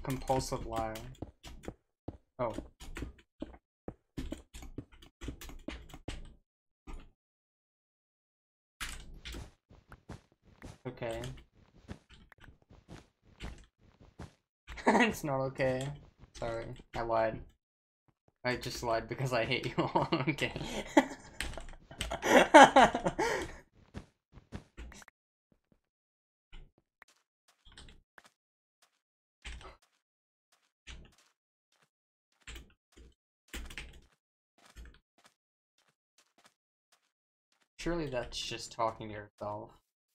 compulsive lie. Oh. Okay. It's not okay. Sorry, I lied. I just lied because I hate you all. Okay. Surely that's just talking to yourself.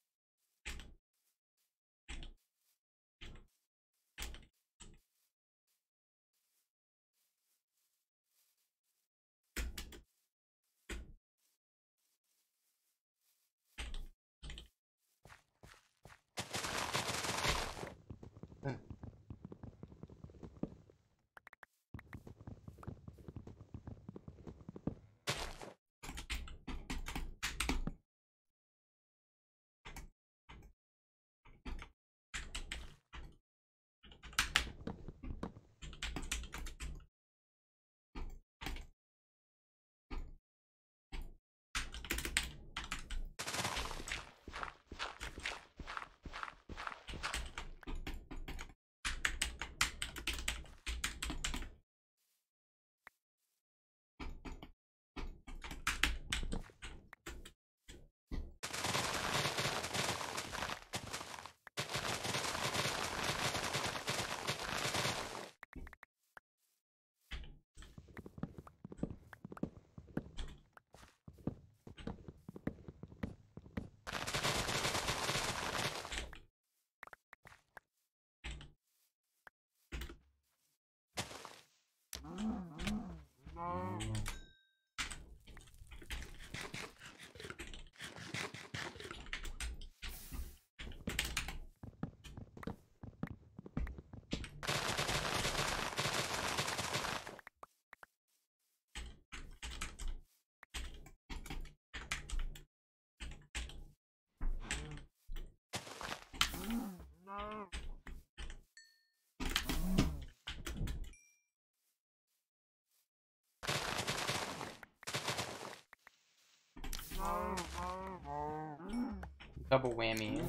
Double whammy.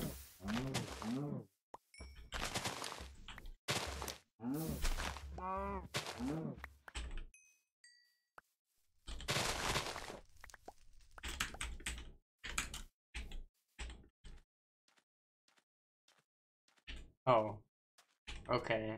Oh. Okay.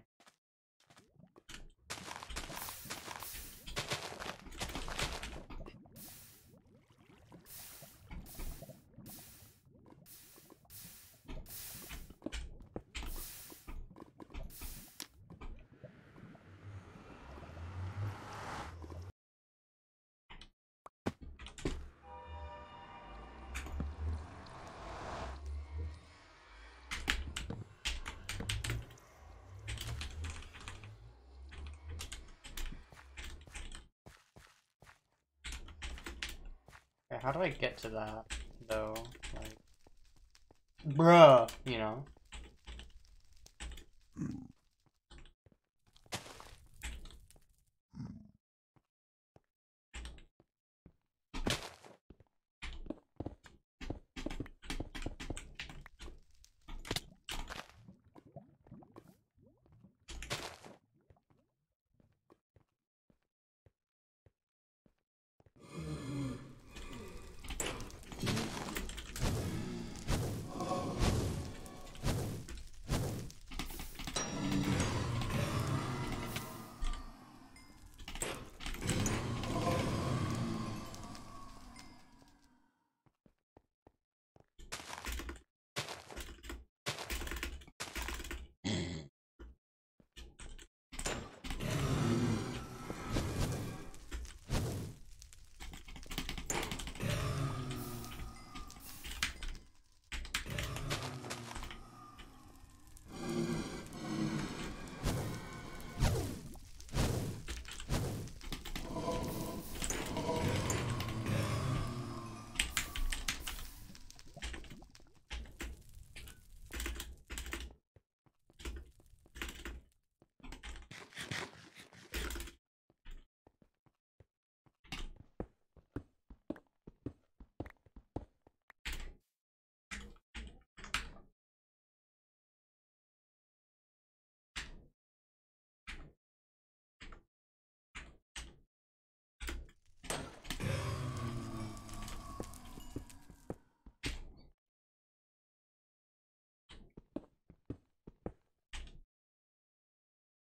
How do I get to that, though? Like, bruh, you know?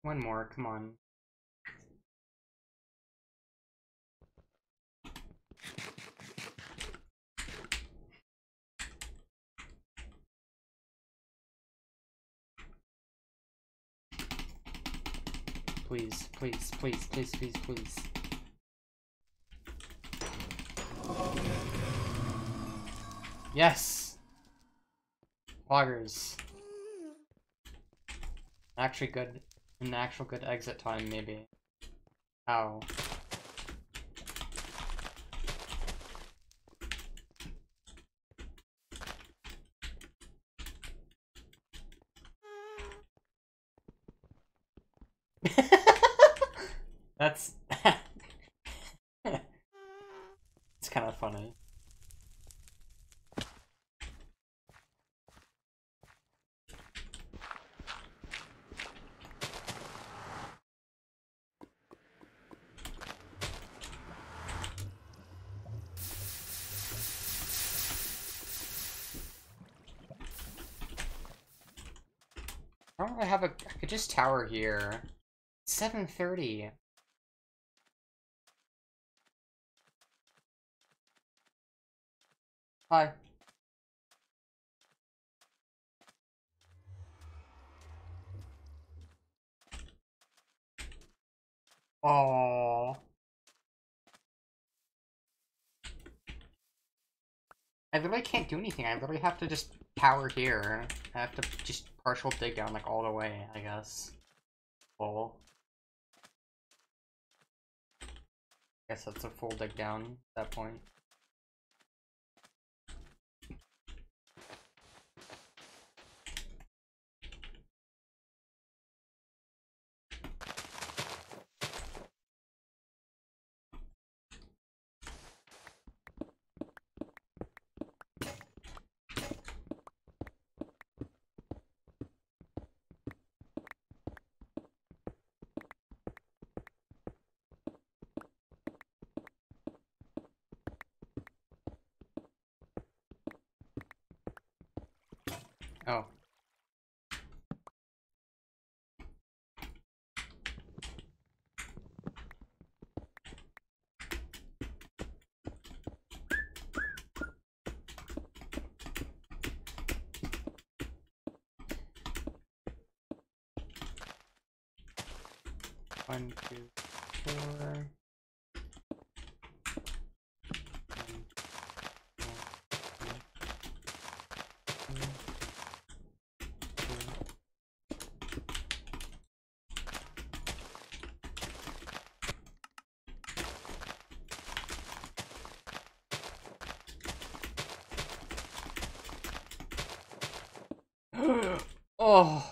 One more, come on. Please, please, please, please, please, please. Yes! Loggers. Actually good, an actual good exit time, maybe. Ow. That's... it's kind of funny. I don't really have a... I could just tower here. 7:30. Hi. Aww. I literally can't do anything. I literally have to just tower here. I have to just partial dig down like all the way, I guess. Full. Guess that's a full dig down at that point. Oh. One, two, four. Oh.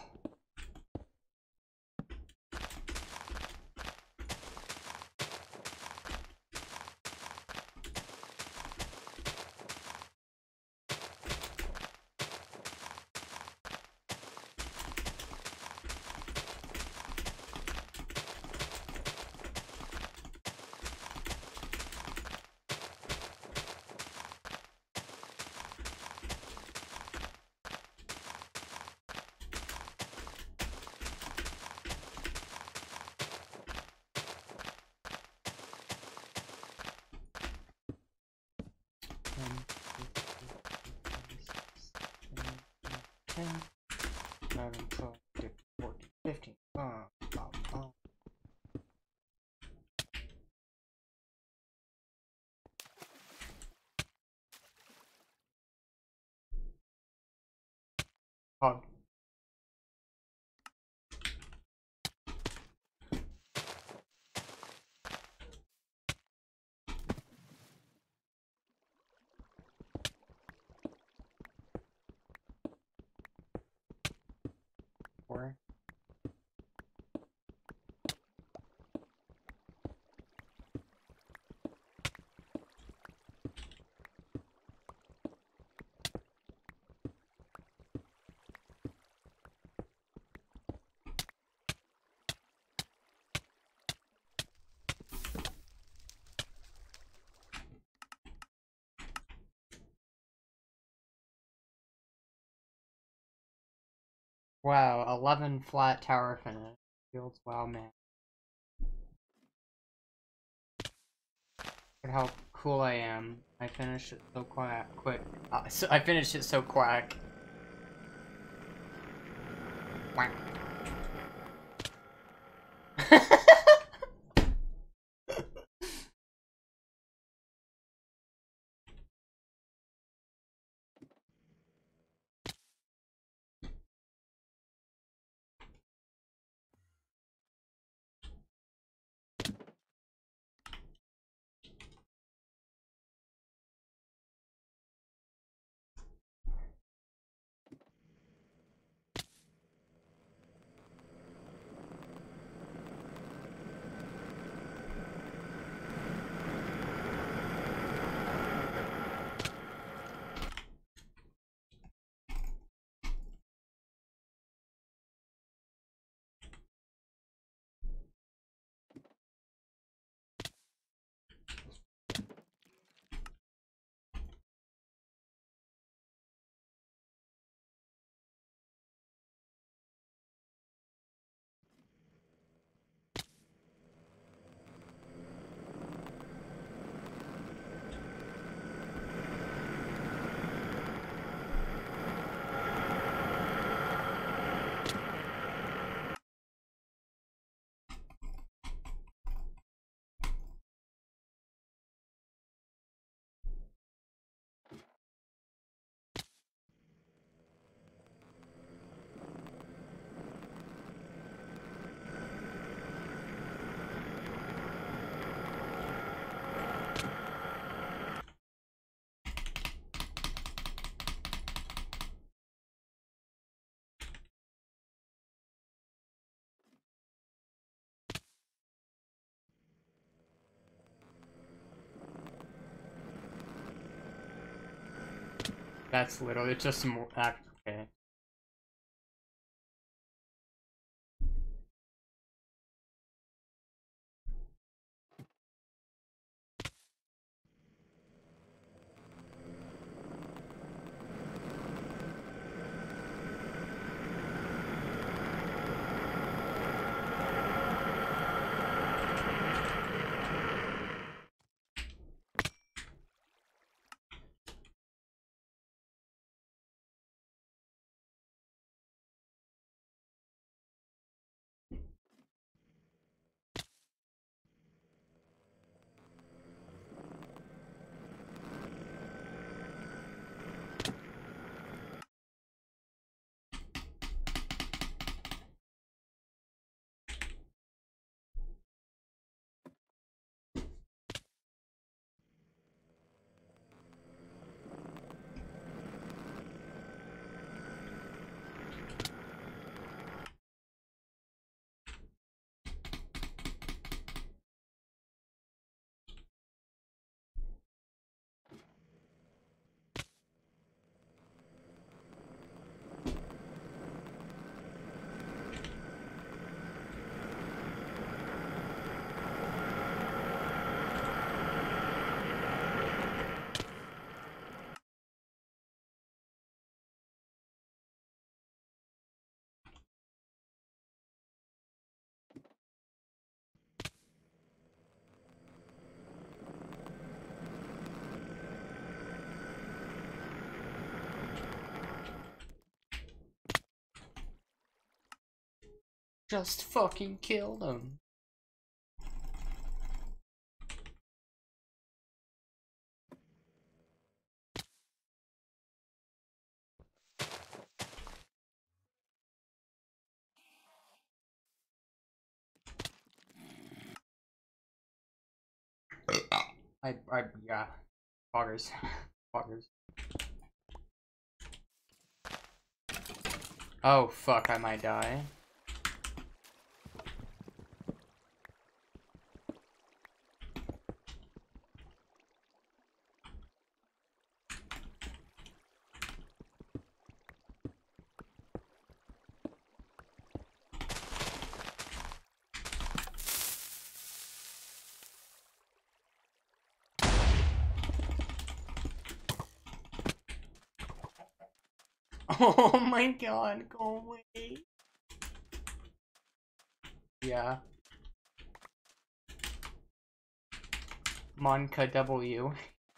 Oh. Four. Wow, 11 flat tower finish. fields. Wow, man. Look how cool I am. I finished it so quick. I finished it so quick. Quack. That's literally just more. Okay. Just fucking kill them. Yeah. Poggers. Poggers. Oh, fuck, I might die. Oh my god, go away. Yeah. Monka W.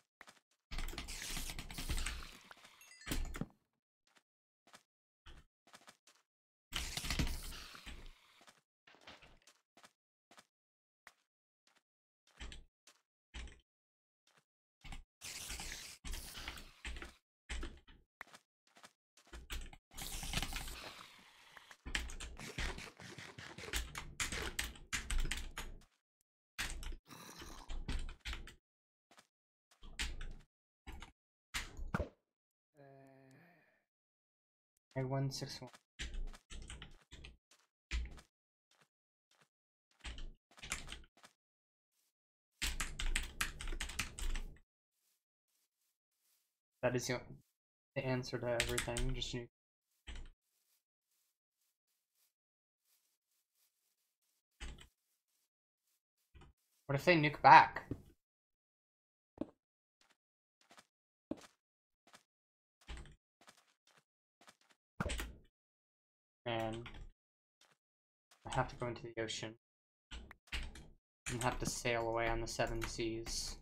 Egg 161. That is the answer to everything. Just nuke. What if they nuke back? And I have to go into the ocean and have to sail away on the 7 seas.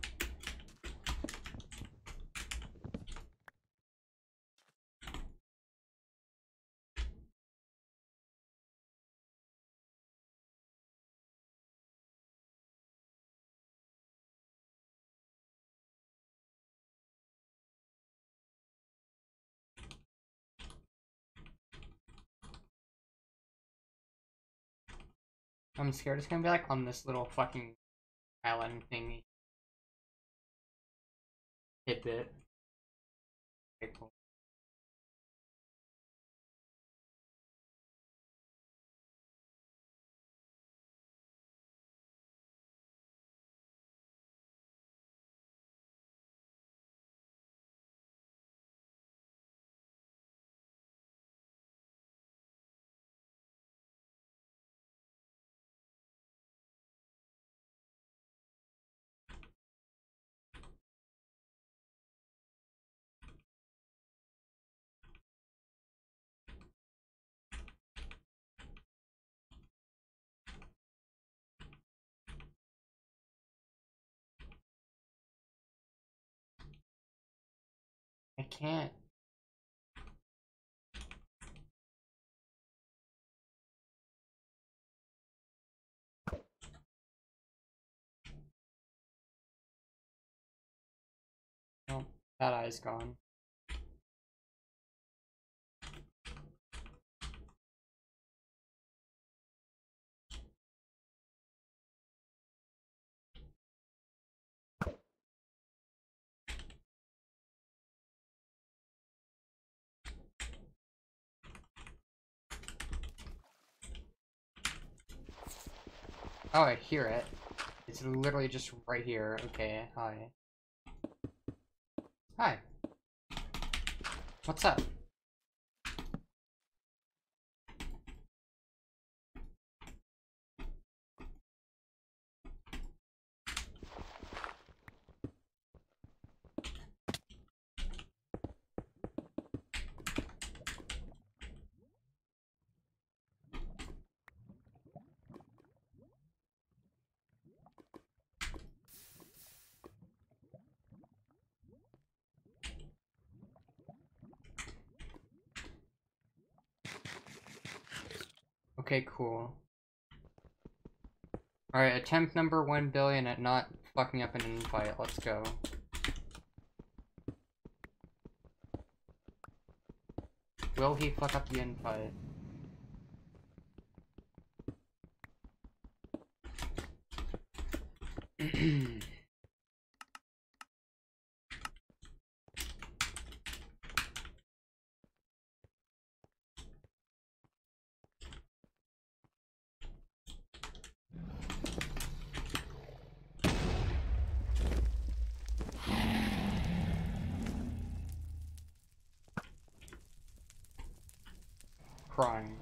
I'm scared it's gonna be like on this little fucking island thingy. Tidbit. Okay, cool. I can't. Oh, that eye's gone. Oh, I hear it. It's literally just right here. Okay, hi. Hi. What's up? Okay, cool. Alright, attempt number 1 billion at not fucking up an invite. Let's go. Will he fuck up the invite? Crying.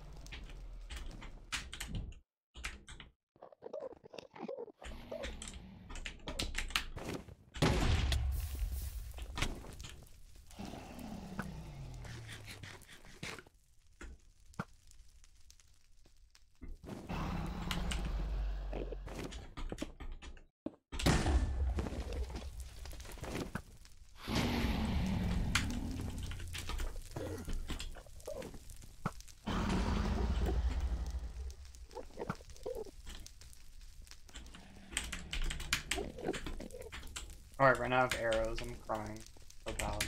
Alright, ran out of arrows. I'm crying. So bad.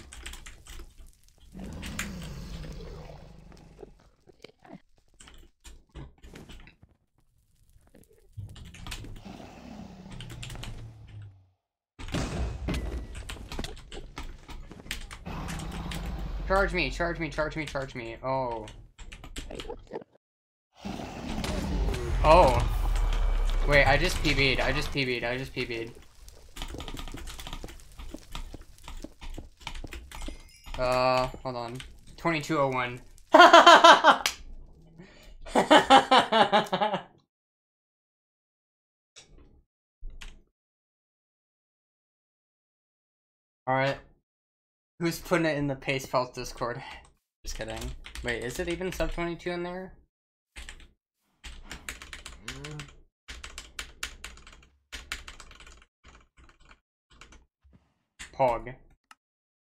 Charge me, charge me, charge me, charge me. Oh. Oh. Wait, I just PB'd. I just PB'd. I just PB'd. Hold on. 2201. Alright. Who's putting it in the Pace Pals Discord? Just kidding. Wait, is it even sub 22 in there? Pog.